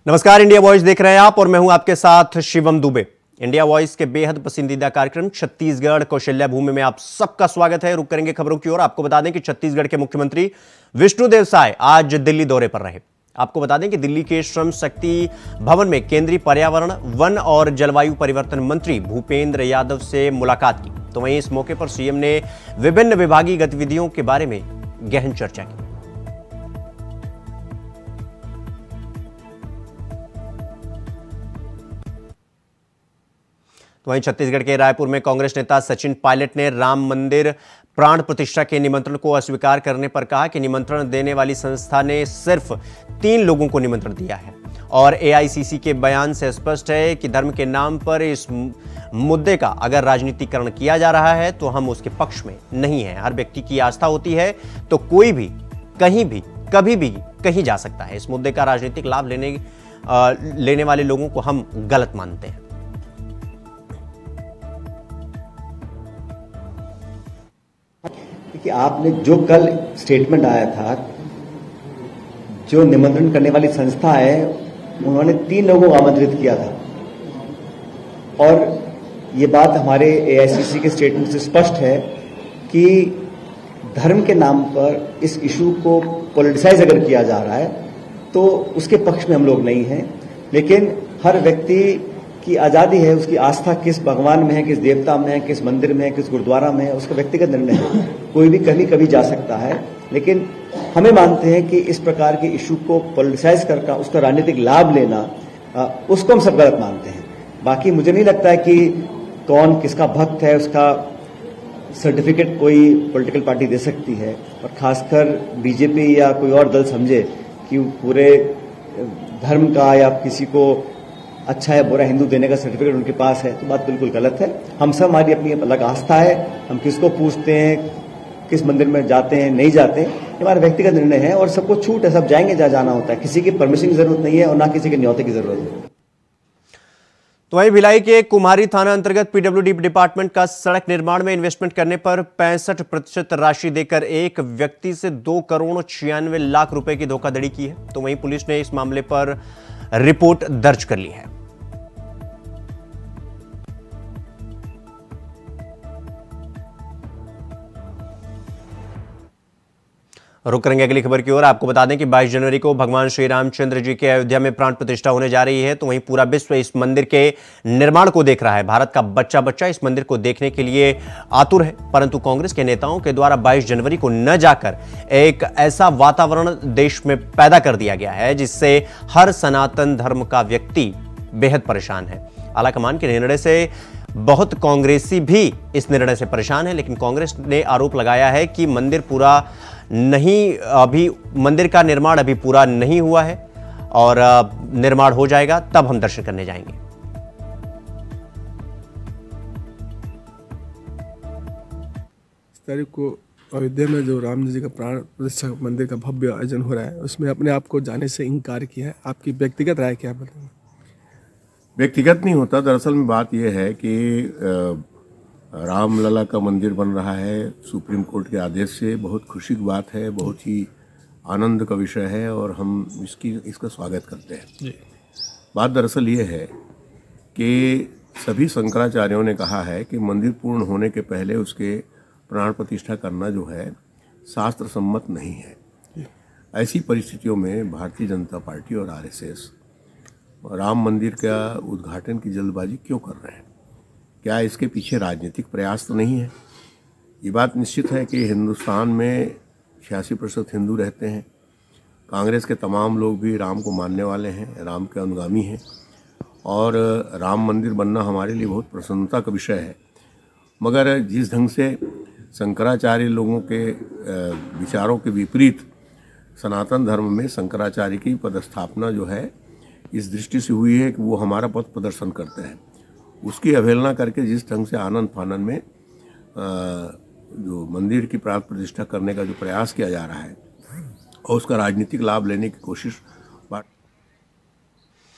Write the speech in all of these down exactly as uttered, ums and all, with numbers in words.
नमस्कार, India voice देख रहे हैं आप और मैं हूं आपके साथ शिवम दुबे। इंडिया वॉइस के बेहद पसंदीदा कार्यक्रम छत्तीसगढ़ कौशल्या भूमि में आप सबका स्वागत है। रुक करेंगे खबरों की ओर। आपको बता दें कि छत्तीसगढ़ के मुख्यमंत्री विष्णुदेव साय आज दिल्ली दौरे पर रहे। आपको बता दें कि दिल्ली के श्रम शक्ति भवन में केंद्रीय पर्यावरण, वन और जलवायु परिवर्तन मंत्री भूपेंद्र यादव से मुलाकात की। तो वहीं इस मौके पर सीएम ने विभिन्न विभागीय गतिविधियों के बारे में गहन चर्चा की। तो वहीं छत्तीसगढ़ के रायपुर में कांग्रेस नेता सचिन पायलट ने राम मंदिर प्राण प्रतिष्ठा के निमंत्रण को अस्वीकार करने पर कहा कि निमंत्रण देने वाली संस्था ने सिर्फ तीन लोगों को निमंत्रण दिया है और एआईसीसी के बयान से स्पष्ट है कि धर्म के नाम पर इस मुद्दे का अगर राजनीतिकरण किया जा रहा है तो हम उसके पक्ष में नहीं हैं। हर व्यक्ति की आस्था होती है तो कोई भी कहीं भी कभी भी कहीं जा सकता है। इस मुद्दे का राजनीतिक लाभ लेने आ, लेने वाले लोगों को हम गलत मानते हैं। कि आपने जो कल स्टेटमेंट आया था, जो निमंत्रण करने वाली संस्था है उन्होंने तीन लोगों को आमंत्रित किया था और ये बात हमारे एआईसीसी के स्टेटमेंट से स्पष्ट है कि धर्म के नाम पर इस इशू को पॉलिटिसाइज अगर किया जा रहा है तो उसके पक्ष में हम लोग नहीं हैं। लेकिन हर व्यक्ति की आज़ादी है, उसकी आस्था किस भगवान में है, किस देवता में है, किस मंदिर में है, किस गुरुद्वारा में है, उसका व्यक्तिगत निर्णय है। कोई भी कभी कभी जा सकता है, लेकिन हमें मानते हैं कि इस प्रकार के इशू को पॉलिटिसाइज करके उसका राजनीतिक लाभ लेना, उसको हम सब गलत मानते हैं। बाकी मुझे नहीं लगता है कि कौन किसका भक्त है उसका सर्टिफिकेट कोई पॉलिटिकल पार्टी दे सकती है, और खासकर बीजेपी या कोई और दल समझे कि पूरे धर्म का या किसी को अच्छा या बुरा हिंदू देने का सर्टिफिकेट उनके पास है, तो बात बिल्कुल गलत है। हम सब, हमारी अपनी अलग आस्था है, हम किसको पूछते हैं, किस मंदिर में जाते हैं, नहीं जाते हैं, ये हमारा व्यक्तिगत निर्णय है और सबको छूट है, सब जाएंगे जहाँ जाना होता है। किसी की परमिशन की जरूरत नहीं है और ना किसी के न्योते की जरूरत है। तो वहीं भिलाई के कुम्हारी थाना अंतर्गत पीडब्ल्यूडी डिपार्टमेंट का सड़क निर्माण में इन्वेस्टमेंट करने पर पैंसठ प्रतिशत राशि देकर एक व्यक्ति से दो करोड़ छियानवे लाख रुपए की धोखाधड़ी की है। तो वहीं पुलिस ने इस मामले पर रिपोर्ट दर्ज कर ली है। रुक करेंगे अगली खबर की ओर। आपको बता दें कि बाईस जनवरी को भगवान श्री रामचंद्र जी के अयोध्या में प्राण प्रतिष्ठा होने जा रही है। तो वहीं पूरा विश्व इस मंदिर के निर्माण को देख रहा है। भारत का बच्चा बच्चा इस मंदिर को देखने के लिए आतुर है, परंतु कांग्रेस के नेताओं के द्वारा बाईस जनवरी को न जाकर एक ऐसा वातावरण देश में पैदा कर दिया गया है जिससे हर सनातन धर्म का व्यक्ति बेहद परेशान है। आलाकमान के निर्णय से बहुत कांग्रेसी भी इस निर्णय से परेशान है, लेकिन कांग्रेस ने आरोप लगाया है कि मंदिर पूरा नहीं अभी मंदिर का निर्माण अभी पूरा नहीं हुआ है और निर्माण हो जाएगा तब हम दर्शन करने जाएंगे। इस तारीख को अयोध्या में जो राम जी का प्राण प्रतिष्ठा मंदिर का भव्य आयोजन हो रहा है, उसमें अपने आप को जाने से इनकार किया है। आपकी व्यक्तिगत राय क्या बताएंगे? व्यक्तिगत नहीं होता, दरअसल में बात यह है कि रामलला का मंदिर बन रहा है सुप्रीम कोर्ट के आदेश से। बहुत खुशी की बात है, बहुत ही आनंद का विषय है और हम इसकी इसका स्वागत करते हैं जी। बात दरअसल ये है कि सभी शंकराचार्यों ने कहा है कि मंदिर पूर्ण होने के पहले उसके प्राण प्रतिष्ठा करना जो है शास्त्र सम्मत नहीं है। ऐसी परिस्थितियों में भारतीय जनता पार्टी और आरएसएस राम मंदिर का उद्घाटन की जल्दबाजी क्यों कर रहे हैं? क्या इसके पीछे राजनीतिक प्रयास तो नहीं है? ये बात निश्चित है कि हिंदुस्तान में छियासी प्रतिशत हिंदू रहते हैं। कांग्रेस के तमाम लोग भी राम को मानने वाले हैं, राम के अनुगामी हैं और राम मंदिर बनना हमारे लिए बहुत प्रसन्नता का विषय है। मगर जिस ढंग से शंकराचार्य लोगों के विचारों के विपरीत सनातन धर्म में शंकराचार्य की पदस्थापना जो है इस दृष्टि से हुई है कि वो हमारा पथ प्रदर्शन करते हैं, उसकी अवहेलना करके जिस ढंग से आनंद फानन में जो मंदिर की प्राण प्रतिष्ठा करने का जो प्रयास किया जा रहा है और उसका राजनीतिक लाभ लेने की कोशिश।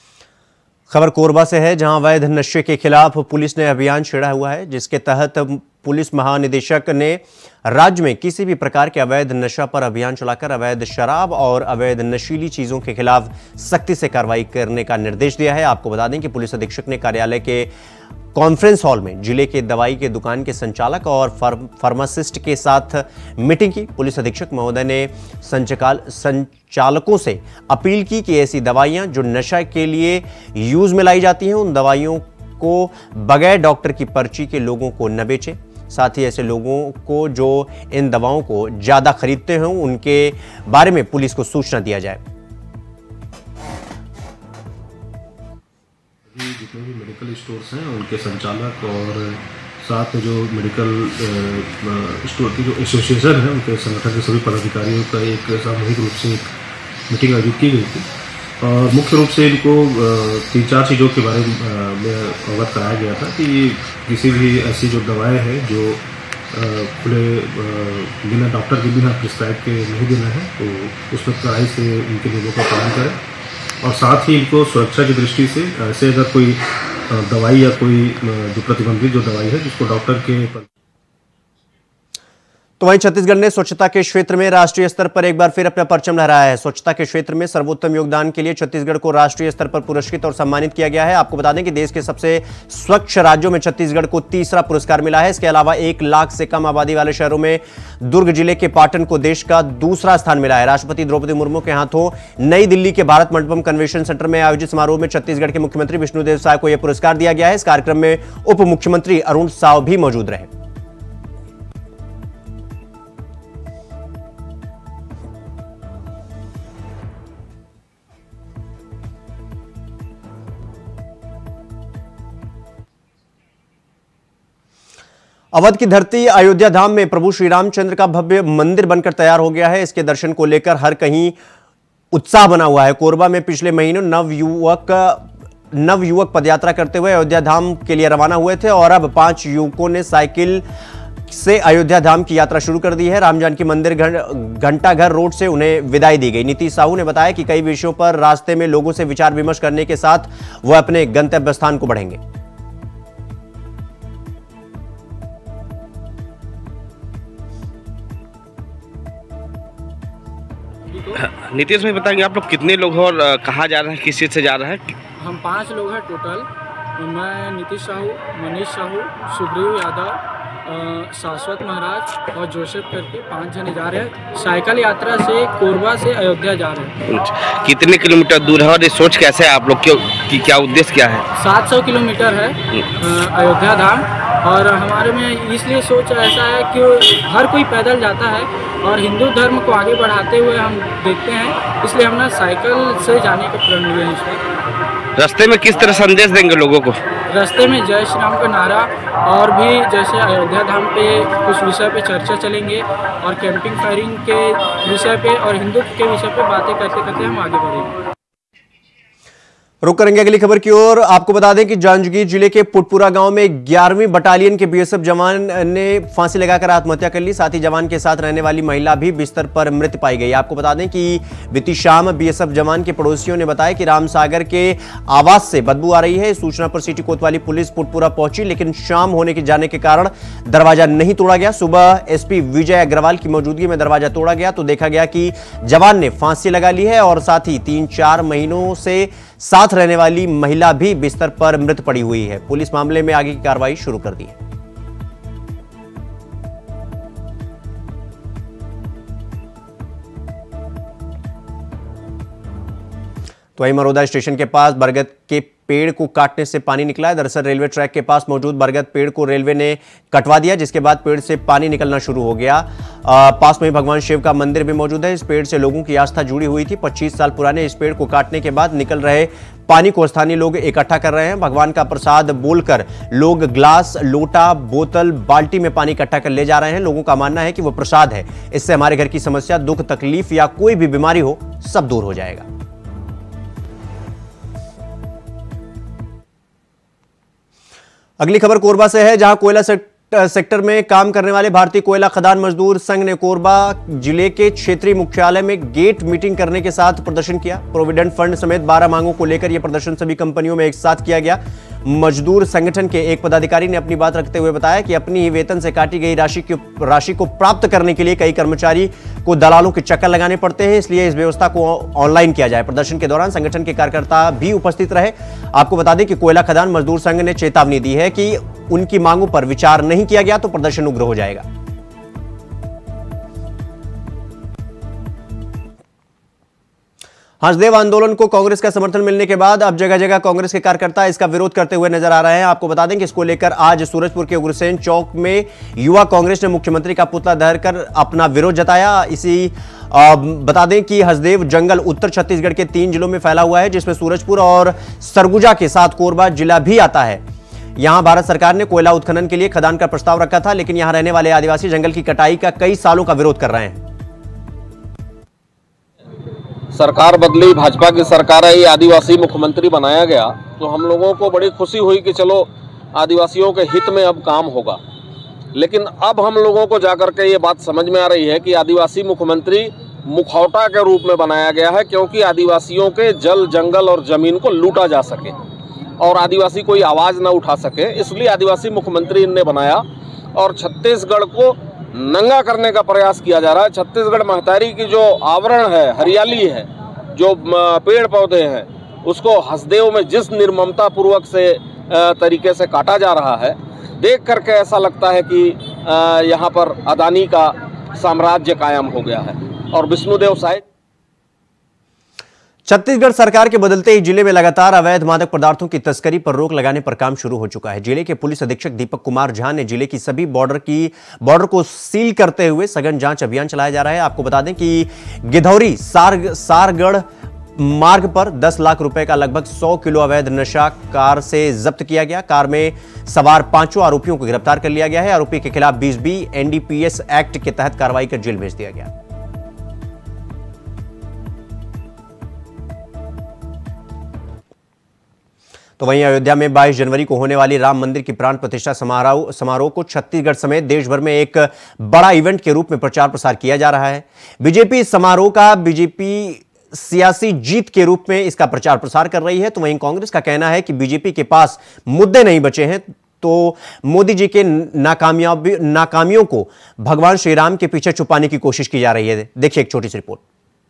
खबर कोरबा से है, जहां अवैध नशे के खिलाफ पुलिस ने अभियान छेड़ा हुआ है, जिसके तहत पुलिस महानिदेशक ने राज्य में किसी भी प्रकार के अवैध नशा पर अभियान चलाकर अवैध शराब और अवैध नशीली चीजों के खिलाफ सख्ती से कार्रवाई करने का निर्देश दिया है। आपको बता दें कि पुलिस अधीक्षक ने कार्यालय के कॉन्फ्रेंस हॉल में जिले के दवाई के दुकान के संचालक और फार्मासिस्ट के साथ मीटिंग की। पुलिस अधीक्षक महोदय ने संचाल संचालकों से अपील की कि ऐसी दवाइयां जो नशा के लिए यूज में लाई जाती हैं उन दवाइयों को बगैर डॉक्टर की पर्ची के लोगों को न बेचें। साथ ही ऐसे लोगों को जो इन दवाओं को ज्यादा खरीदते हों उनके बारे में पुलिस को सूचना दिया जाए। जितने भी मेडिकल स्टोर्स हैं उनके संचालक और साथ में जो मेडिकल स्टोर की जो एसोसिएशन है उनके संगठन के सभी पदाधिकारियों का एक सामूहिक रूप से एक मीटिंग आयोजित की गई थी और मुख्य रूप से इनको तीन चार चीज़ों के बारे में अवगत कराया गया था कि किसी भी ऐसी जो दवाएं हैं जो खुले बिना डॉक्टर के बिना प्रिस्क्राइब के नहीं देना है तो उसमें कड़ाई से उनके नियमों का पालन करें और साथ ही इनको सुरक्षा की दृष्टि से ऐसे अगर कोई दवाई या कोई जो प्रतिबंधित जो दवाई है जिसको डॉक्टर के तो वहीं छत्तीसगढ़ ने स्वच्छता के क्षेत्र में राष्ट्रीय स्तर पर एक बार फिर अपना परचम लहराया है। स्वच्छता के क्षेत्र में सर्वोत्तम योगदान के लिए छत्तीसगढ़ को राष्ट्रीय स्तर पर पुरस्कृत और सम्मानित किया गया है। आपको बता दें कि देश के सबसे स्वच्छ राज्यों में छत्तीसगढ़ को तीसरा पुरस्कार मिला है। इसके अलावा एक लाख से कम आबादी वाले शहरों में दुर्ग जिले के पाटन को देश का दूसरा स्थान मिला है। राष्ट्रपति द्रौपदी मुर्मू के हाथों नई दिल्ली के भारत मंडपम कन्वेंशन सेंटर में आयोजित समारोह में छत्तीसगढ़ के मुख्यमंत्री विष्णुदेव साय को यह पुरस्कार दिया गया है। इस कार्यक्रम में उप मुख्यमंत्री अरुण साव भी मौजूद रहे। अवध की धरती अयोध्या धाम में प्रभु श्री रामचंद्र का भव्य मंदिर बनकर तैयार हो गया है। इसके दर्शन को लेकर हर कहीं उत्साह बना हुआ है। कोरबा में पिछले महीनों नव युवक नव युवक पदयात्रा करते हुए अयोध्या धाम के लिए रवाना हुए थे और अब पांच युवकों ने साइकिल से अयोध्या धाम की यात्रा शुरू कर दी है। राम जानकी मंदिर घंटाघर रोड से उन्हें विदाई दी गई। नीतीश साहू ने बताया कि कई विषयों पर रास्ते में लोगों से विचार विमर्श करने के साथ वह अपने गंतव्य स्थान को बढ़ेंगे। नीतीश में बताएंगे आप लोग कितने लोग हैं और कहाँ जा रहे हैं, किस चीज़ से जा रहे हैं? हम पांच लोग हैं टोटल। मैं नीतीश साहू, मनीष साहू, सुग्रीव यादव, शाश्वत महाराज और जोसेफ करके पांच जने जा रहे हैं। साइकिल यात्रा से कोरबा से अयोध्या जा रहे हैं। कितने किलोमीटर दूर है और ये सोच कैसे है आप लोग की, क्या उद्देश्य क्या है? सात सौ किलोमीटर है अयोध्या धाम और हमारे में इसलिए सोच ऐसा है कि हर कोई पैदल जाता है और हिंदू धर्म को आगे बढ़ाते हुए हम देखते हैं, इसलिए हम ना साइकिल से जाने का प्रण हुए हैं। इसमें रास्ते में किस तरह संदेश देंगे लोगों को? रास्ते में जय श्री राम का नारा और भी जैसे अयोध्या धाम पे कुछ विषय पे चर्चा चलेंगे और कैंपिंग फायरिंग के विषय पे और हिंदुत्व के विषय पे बातें करते करते हम आगे बढ़ेंगे। रुक करेंगे अगली खबर की ओर। आपको बता दें कि जांजगीर जिले के पुटपुरा गांव में ग्यारहवीं बटालियन के बीएसएफ जवान ने फांसी लगाकर आत्महत्या कर ली। साथ ही जवान के साथ रहने वाली महिला भी बिस्तर पर मृत पाई गई। आपको बता दें कि बीती शाम बीएसएफ जवान के पड़ोसियों ने बताया कि रामसागर के आवास से बदबू आ रही है। इस सूचना पर सिटी कोतवाली पुलिस पुटपुरा पहुंची, लेकिन शाम होने के जाने के कारण दरवाजा नहीं तोड़ा गया। सुबह एसपी विजय अग्रवाल की मौजूदगी में दरवाजा तोड़ा गया तो देखा गया कि जवान ने फांसी लगा ली है और साथ ही तीन चार महीनों से साथ रहने वाली महिला भी बिस्तर पर मृत पड़ी हुई है। पुलिस मामले में आगे की कार्रवाई शुरू कर दी है। तो वहीं मरोदा स्टेशन के पास बरगद के पेड़ को काटने से पानी निकला है। दरअसल रेलवे ट्रैक के पास मौजूद बरगद पेड़ को रेलवे ने कटवा दिया, जिसके बाद पेड़ से पानी निकलना शुरू हो गया। आ, पास में भगवान शिव का मंदिर भी मौजूद है। इस पेड़ से लोगों की आस्था जुड़ी हुई थी। पच्चीस साल पुराने इस पेड़ को काटने के बाद निकल रहे पानी को स्थानीय लोग इकट्ठा कर रहे हैं। भगवान का प्रसाद बोलकर लोग ग्लास, लोटा, बोतल, बाल्टी में पानी इकट्ठा कर ले जा रहे हैं। लोगों का मानना है कि वो प्रसाद है, इससे हमारे घर की समस्या, दुख, तकलीफ या कोई भी बीमारी हो, सब दूर हो जाएगा। अगली खबर कोरबा से है, जहां कोयला सेक्टर में काम करने वाले भारतीय कोयला खदान मजदूर संघ ने कोरबा जिले के क्षेत्रीय मुख्यालय में गेट मीटिंग करने के साथ प्रदर्शन किया। प्रोविडेंट फंड समेत बारह मांगों को लेकर यह प्रदर्शन सभी कंपनियों में एक साथ किया गया। मजदूर संगठन के एक पदाधिकारी ने अपनी बात रखते हुए बताया कि अपनी ही वेतन से काटी गई राशि की राशि को प्राप्त करने के लिए कई कर्मचारी को दलालों के चक्कर लगाने पड़ते हैं, इसलिए इस व्यवस्था को ऑनलाइन किया जाए। प्रदर्शन के दौरान संगठन के कार्यकर्ता भी उपस्थित रहे। आपको बता दें कि कोयला खदान मजदूर संघ ने चेतावनी दी है कि उनकी मांगों पर विचार नहीं किया गया तो प्रदर्शन उग्र हो जाएगा। हंसदेव आंदोलन को कांग्रेस का समर्थन मिलने के बाद अब जगह जगह कांग्रेस के कार्यकर्ता इसका विरोध करते हुए नजर आ रहे हैं। आपको बता दें कि इसको लेकर आज सूरजपुर के उग्रसेन चौक में युवा कांग्रेस ने मुख्यमंत्री का पुतला धरकर अपना विरोध जताया। इसी आ, बता दें कि हंसदेव जंगल उत्तर छत्तीसगढ़ के तीन जिलों में फैला हुआ है, जिसमें सूरजपुर और सरगुजा के साथ कोरबा जिला भी आता है। यहां भारत सरकार ने कोयला उत्खनन के लिए खदान का प्रस्ताव रखा था, लेकिन यहां रहने वाले आदिवासी जंगल की कटाई का कई सालों का विरोध कर रहे हैं। सरकार बदली, भाजपा की सरकार आई, आदिवासी मुख्यमंत्री बनाया गया, तो हम लोगों को बड़ी खुशी हुई कि चलो आदिवासियों के हित में अब काम होगा। लेकिन अब हम लोगों को जाकर के ये बात समझ में आ रही है कि आदिवासी मुख्यमंत्री मुखौटा के रूप में बनाया गया है, क्योंकि आदिवासियों के जल, जंगल और जमीन को लूटा जा सके और आदिवासी कोई आवाज़ ना उठा सके, इसलिए आदिवासी मुख्यमंत्री इनने बनाया और छत्तीसगढ़ को नंगा करने का प्रयास किया जा रहा है। छत्तीसगढ़ महतारी की जो आवरण है, हरियाली है, जो पेड़ पौधे हैं, उसको हंसदेव में जिस निर्ममता पूर्वक से तरीके से काटा जा रहा है, देख करके ऐसा लगता है कि यहाँ पर अदानी का साम्राज्य कायम हो गया है। और विष्णुदेव साहिब छत्तीसगढ़ सरकार के बदलते ही जिले में लगातार अवैध मादक पदार्थों की तस्करी पर रोक लगाने पर काम शुरू हो चुका है। जिले के पुलिस अधीक्षक दीपक कुमार झा ने जिले की सभी बॉर्डर की बॉर्डर को सील करते हुए सघन जांच अभियान चलाया जा रहा है। आपको बता दें कि गिधौरी सार सारगढ़ मार्ग पर दस लाख रुपए का लगभग सौ किलो अवैध नशा कार से जब्त किया गया। कार में सवार पांचों आरोपियों को गिरफ्तार कर लिया गया है। आरोपी के खिलाफ बीस बी एनडीपीएस एक्ट के तहत कार्रवाई कर जेल भेज दिया गया। तो वहीं अयोध्या में बाईस जनवरी को होने वाली राम मंदिर की प्राण प्रतिष्ठा समारोह समारोह को छत्तीसगढ़ समेत देश भर में एक बड़ा इवेंट के रूप में प्रचार प्रसार किया जा रहा है। बीजेपी समारोह का बीजेपी सियासी जीत के रूप में इसका प्रचार प्रसार कर रही है, तो वहीं कांग्रेस का कहना है कि बीजेपी के पास मुद्दे नहीं बचे हैं, तो मोदी जी के नाकामयाबी नाकामियों को भगवान श्री राम के पीछे छुपाने की कोशिश की जा रही है। देखिए एक छोटी सी रिपोर्ट।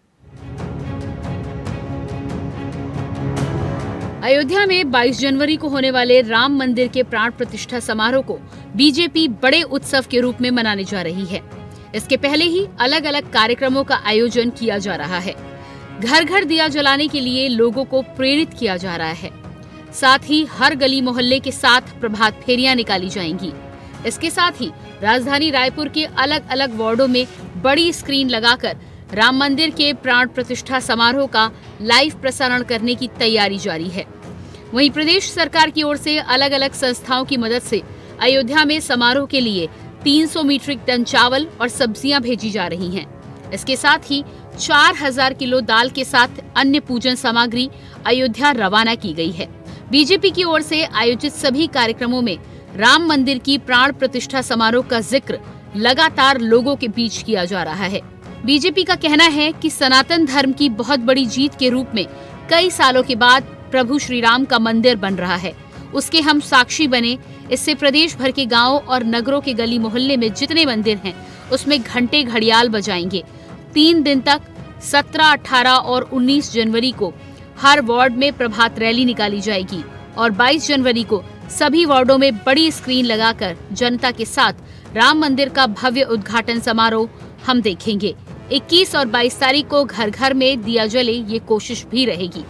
अयोध्या में बाईस जनवरी को होने वाले राम मंदिर के प्राण प्रतिष्ठा समारोह को बीजेपी बड़े उत्सव के रूप में मनाने जा रही है। इसके पहले ही अलग अलग कार्यक्रमों का आयोजन किया जा रहा है। घर घर दिया जलाने के लिए लोगों को प्रेरित किया जा रहा है। साथ ही हर गली मोहल्ले के साथ प्रभात फेरियां निकाली जाएंगी। इसके साथ ही राजधानी रायपुर के अलग अलग वार्डों में बड़ी स्क्रीन लगाकर राम मंदिर के प्राण प्रतिष्ठा समारोह का लाइव प्रसारण करने की तैयारी जारी है। वहीं प्रदेश सरकार की ओर से अलग अलग संस्थाओं की मदद से अयोध्या में समारोह के लिए तीन सौ मीट्रिक टन चावल और सब्जियां भेजी जा रही हैं। इसके साथ ही चार हज़ार किलो दाल के साथ अन्य पूजन सामग्री अयोध्या रवाना की गई है। बीजेपी की ओर से आयोजित सभी कार्यक्रमों में राम मंदिर की प्राण प्रतिष्ठा समारोह का जिक्र लगातार लोगों के बीच किया जा रहा है। बीजेपी का कहना है कि सनातन धर्म की बहुत बड़ी जीत के रूप में कई सालों के बाद प्रभु श्री राम का मंदिर बन रहा है, उसके हम साक्षी बने। इससे प्रदेश भर के गांवों और नगरों के गली मोहल्ले में जितने मंदिर हैं, उसमें घंटे घड़ियाल बजाएंगे। तीन दिन तक सत्रह, अठारह और उन्नीस जनवरी को हर वार्ड में प्रभात रैली निकाली जाएगी और बाईस जनवरी को सभी वार्डों में बड़ी स्क्रीन लगाकर जनता के साथ राम मंदिर का भव्य उद्घाटन समारोह हम देखेंगे। इक्कीस और बाईस तारीख को घर घर में दिया जले, ये कोशिश भी रहेगी।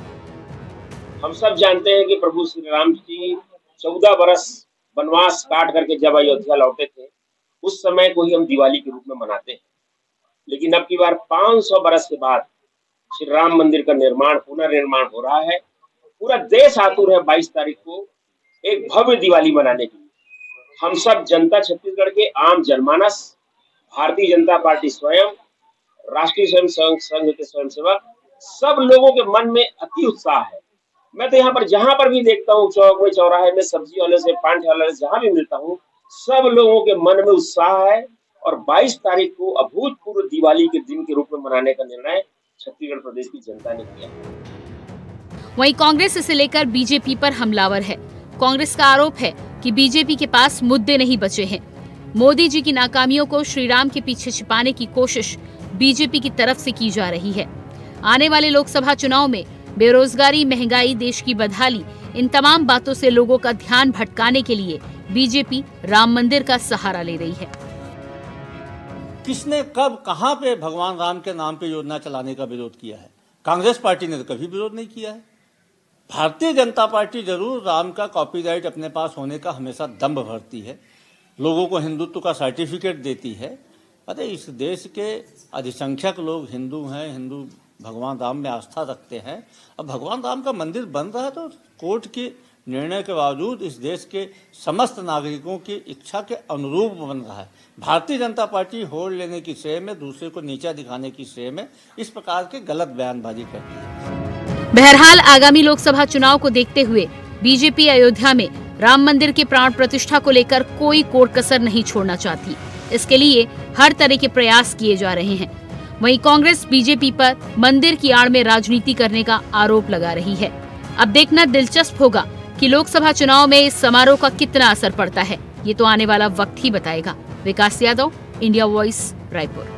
हम सब जानते हैं कि प्रभु श्री राम जी चौदह बरस वनवास काट करके जब अयोध्या लौटे थे, उस समय को ही हम दिवाली के रूप में मनाते हैं। लेकिन अब की बार पाँच सौ बरस के बाद श्री राम मंदिर का निर्माण, पुनर्निर्माण हो रहा है। पूरा देश आतुर है बाईस तारीख को एक भव्य दिवाली मनाने के लिए। हम सब जनता, छत्तीसगढ़ के आम जनमानस, भारतीय जनता पार्टी स्वयं, राष्ट्रीय स्वयं संघ के स्वयंसेवक, सब लोगों के मन में अति उत्साह है। मैं तो यहाँ पर जहां पर भी देखता हूँ, चौक में, चौराहे में, सब्जी वाले से, पांठे वाले से, जहां भी मिलता हूँ, सब लोगों के मन में उत्साह है। और बाईस तारीख को अभूतपूर्व दिवाली के दिन के रूप में मनाने का निर्णय छत्तीसगढ़ प्रदेश की जनता ने किया। वहीं कांग्रेस इसे लेकर बीजेपी पर हमलावर है। कांग्रेस का आरोप है कि बीजेपी के पास मुद्दे नहीं बचे हैं। मोदी जी की नाकामियों को श्रीराम के पीछे छिपाने की कोशिश बीजेपी की तरफ से की जा रही है। आने वाले लोकसभा चुनाव में बेरोजगारी, महंगाई, देश की बदहाली, इन तमाम बातों से लोगों का ध्यान भटकाने के लिए बीजेपी राम मंदिर का सहारा ले रही है। किसने कब कहां पे भगवान राम के नाम पे योजना चलाने का विरोध किया है? कांग्रेस पार्टी ने तो कभी विरोध नहीं किया है। भारतीय जनता पार्टी जरूर राम का कॉपीराइट अपने पास होने का हमेशा दंभ भरती है, लोगों को हिंदुत्व का सर्टिफिकेट देती है। अरे इस देश के अधिसंख्यक लोग हिंदू हैं, हिंदू भगवान राम में आस्था रखते हैं। अब भगवान राम का मंदिर बन रहा है तो कोर्ट के निर्णय के बावजूद इस देश के समस्त नागरिकों की इच्छा के अनुरूप बन रहा है। भारतीय जनता पार्टी होड़ लेने की श्रेय में, दूसरे को नीचा दिखाने की श्रेय में इस प्रकार के गलत बयानबाजी करती है। बहरहाल आगामी लोकसभा चुनाव को देखते हुए बीजेपी अयोध्या में राम मंदिर के प्राण प्रतिष्ठा को लेकर कोई कोर कसर नहीं छोड़ना चाहती। इसके लिए हर तरह के प्रयास किए जा रहे हैं। वहीं कांग्रेस बीजेपी पर मंदिर की आड़ में राजनीति करने का आरोप लगा रही है। अब देखना दिलचस्प होगा कि लोकसभा चुनाव में इस समारोह का कितना असर पड़ता है। ये तो आने वाला वक्त ही बताएगा। Vikas Yadav, India voice, Raipur.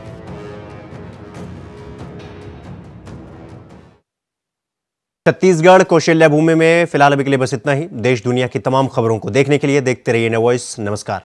छत्तीसगढ़ कौशल्या भूमि में फिलहाल अभी के लिए बस इतना ही। देश दुनिया की तमाम खबरों को देखने के लिए देखते रहिए इंडिया वॉइस। नमस्कार।